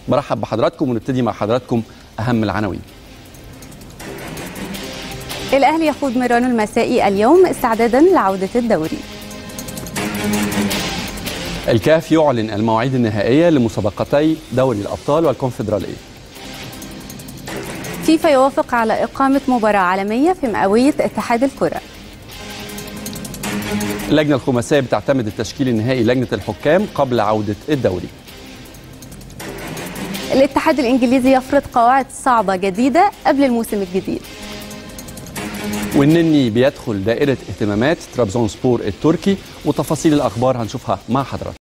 برحب بحضراتكم ونبتدي مع حضراتكم أهم العناوين. الأهلي يخوض ميرانو المسائي اليوم استعدادا لعودة الدوري. الكاف يعلن المواعيد النهائية لمسابقتي دوري الأبطال والكونفدرالية. فيفا يوافق على إقامة مباراة عالمية في مئوية اتحاد الكرة. اللجنة الخماسية بتعتمد التشكيل النهائي لجنة الحكام قبل عودة الدوري. الاتحاد الإنجليزي يفرض قواعد صعبة جديدة قبل الموسم الجديد. والنني بيدخل دائرة اهتمامات ترابزونسبور التركي، وتفاصيل الأخبار هنشوفها مع حضراتكم.